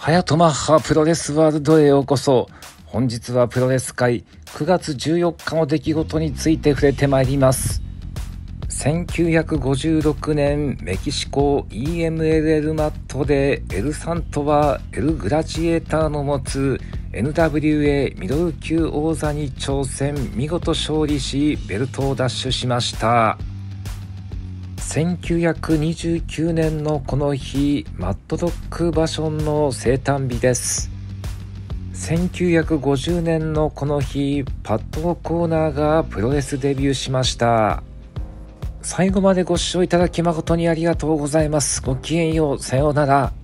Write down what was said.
はやとマッハプロレスワールドへようこそ。本日はプロレス界9月14日の出来事について触れてまいります。1956年メキシコ EMLL マットでエル・サントはエル・グラジエーターの持つ NWA ミドル級王座に挑戦、見事勝利しベルトを奪取しました。1929年のこの日、マッドドッグ・バションの生誕日です。1950年のこの日、パッド・オコーナーがプロレスデビューしました。最後までご視聴いただき誠にありがとうございます。ごきげんよう。さようなら。